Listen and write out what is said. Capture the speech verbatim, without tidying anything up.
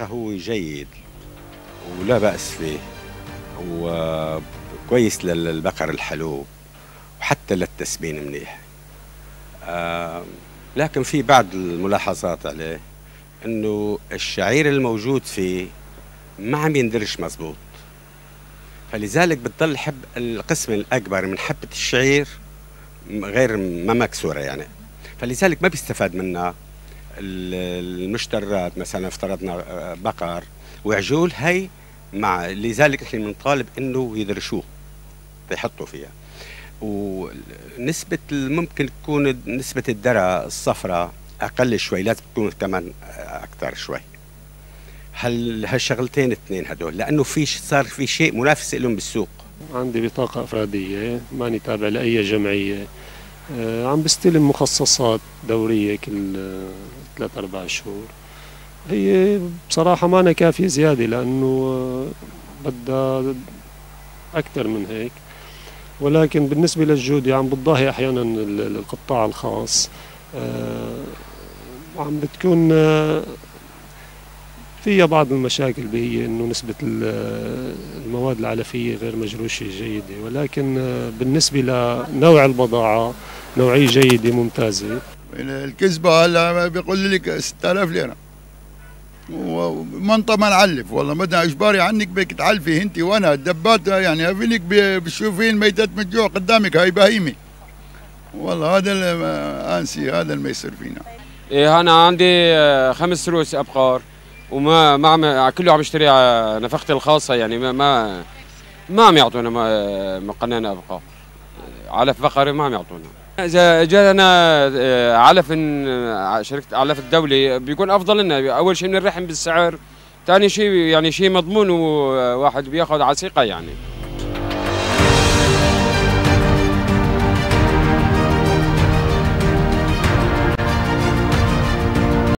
صراحة هو جيد ولا بأس فيه، وكويس للبقر الحلوب وحتى للتسمين منيح. آه لكن في بعض الملاحظات عليه، انه الشعير الموجود فيه ما عم يندرج مزبوط، فلذلك بتضل حب القسم الأكبر من حبة الشعير غير ما مكسورة يعني، فلذلك ما بيستفاد منها المشترات. مثلا افترضنا بقر وعجول، هي مع لذلك احنا بنطالب انه يدرشوه يحطوا فيها. ونسبة ممكن تكون نسبة الذرة الصفراء أقل شوي، لازم تكون كمان أكثر شوي. هل هالشغلتين اثنين هدول، لأنه في صار في شيء منافس لهم بالسوق. عندي بطاقة أفرادية، ماني تابع لأي جمعية، عم بستلم مخصصات دورية كل ثلاث أربع شهور. هي بصراحة ما كافية زيادة، لأنه بدها أكثر من هيك. ولكن بالنسبة للجودة عم بتضاهي أحيانا القطاع الخاص، وعم بتكون فيها بعض المشاكل، هي انه نسبة المواد العلفية غير مجروشة جيدة. ولكن بالنسبة لنوع البضاعة نوعية جيدة ممتازة. الكذبة هلا بيقول لك ستة آلاف ليرة ومنطقة ما نعلف، والله بدنا اجباري عنك بدك تعلفي انت وانا الدبات، يعني هفينك بتشوفين ميتة من الجوع قدامك، هاي بهيمة. والله هذا انسي، هذا اللي ما يصير فينا. إيه انا عندي خمس روس ابقار، وما ما عم كله عم يشتري نفقتي الخاصة، يعني ما ما ما عم يعطونا مقننة ابقار، علف بقري ما عم يعطونا. اذا جانا علف شركة علف الدولي بيكون افضل لنا. اول شيء بنرحم بالسعر، ثاني شيء يعني شيء مضمون وواحد بياخذ على ثقة يعني.